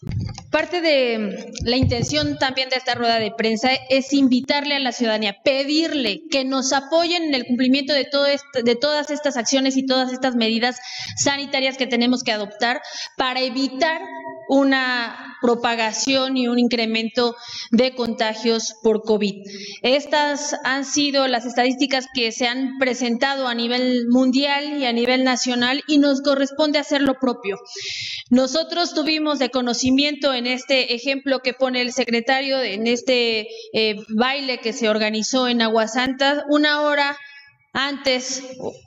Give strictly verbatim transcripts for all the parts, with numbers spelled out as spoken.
Parte de la intención también de esta rueda de prensa es invitarle a la ciudadanía, pedirle que nos apoyen en el cumplimiento de, todo esto, de todas estas acciones y todas estas medidas sanitarias que tenemos que adoptar para evitar una propagación y un incremento de contagios por COVID. Estas han sido las estadísticas que se han presentado a nivel mundial y a nivel nacional y nos corresponde hacer lo propio. Nosotros tuvimos de conocimiento en este ejemplo que pone el secretario, en este eh, baile que se organizó en Aguasanta, una hora antes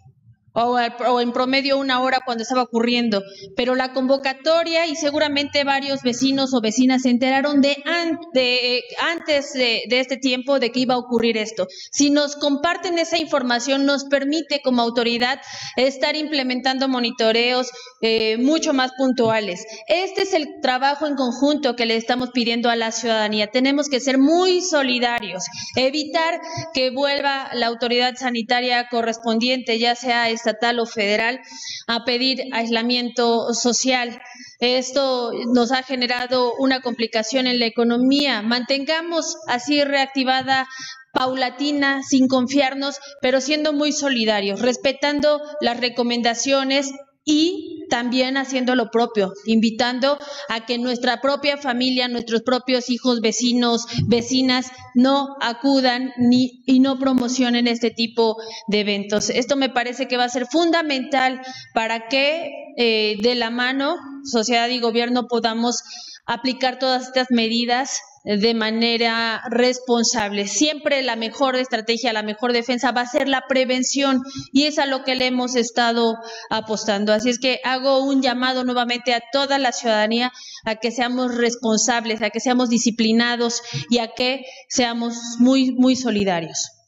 o, o en promedio una hora cuando estaba ocurriendo, pero la convocatoria y seguramente varios vecinos o vecinas se enteraron de, an, de antes de, de este tiempo de que iba a ocurrir esto. Si nos comparten esa información, nos permite como autoridad estar implementando monitoreos eh, mucho más puntuales. Este es el trabajo en conjunto que le estamos pidiendo a la ciudadanía. Tenemos que ser muy solidarios, evitar que vuelva la autoridad sanitaria correspondiente, ya sea estatal o federal, a pedir aislamiento social. Esto nos ha generado una complicación en la economía. Mantengamos así reactivada paulatina, sin confiarnos, pero siendo muy solidarios, respetando las recomendaciones y también haciendo lo propio, invitando a que nuestra propia familia, nuestros propios hijos, vecinos, vecinas, no acudan ni y no promocionen este tipo de eventos. Esto me parece que va a ser fundamental para que eh, de la mano, sociedad y gobierno, podamos aplicar todas estas medidas de manera responsable. Siempre la mejor estrategia, la mejor defensa va a ser la prevención y es a lo que le hemos estado apostando. Así es que hago un llamado nuevamente a toda la ciudadanía a que seamos responsables, a que seamos disciplinados y a que seamos muy, muy solidarios.